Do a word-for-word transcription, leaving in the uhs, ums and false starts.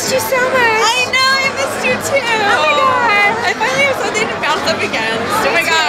missed you so much. I know, I missed you too. Oh my god. I finally have something to bounce up against. Oh my god.